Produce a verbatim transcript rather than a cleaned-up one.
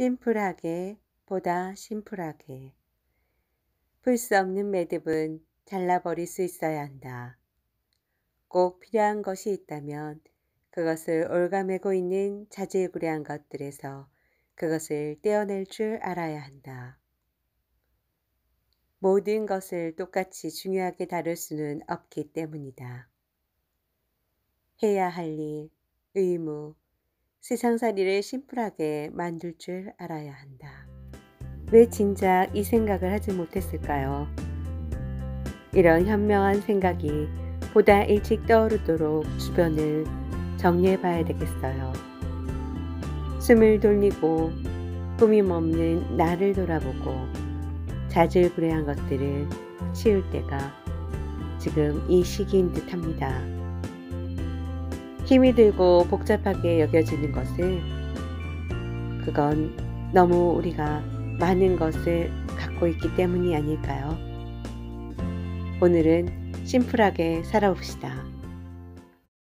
심플하게 보다 심플하게. 풀 수 없는 매듭은 잘라버릴 수 있어야 한다. 꼭 필요한 것이 있다면 그것을 올가매고 있는 자질구레한 것들에서 그것을 떼어낼 줄 알아야 한다. 모든 것을 똑같이 중요하게 다룰 수는 없기 때문이다. 해야 할 일, 의무, 세상살이를 심플하게 만들 줄 알아야 한다. 왜 진작 이 생각을 하지 못했을까요? 이런 현명한 생각이 보다 일찍 떠오르도록 주변을 정리해 봐야 되겠어요. 숨을 돌리고 꾸밈 없는 나를 돌아보고 자질구레한 것들을 치울 때가 지금 이 시기인 듯 합니다. 힘이 들고 복잡하게 여겨지는 것을, 그건 너무 우리가 많은 것을 갖고 있기 때문이 아닐까요? 오늘은 심플하게 살아봅시다.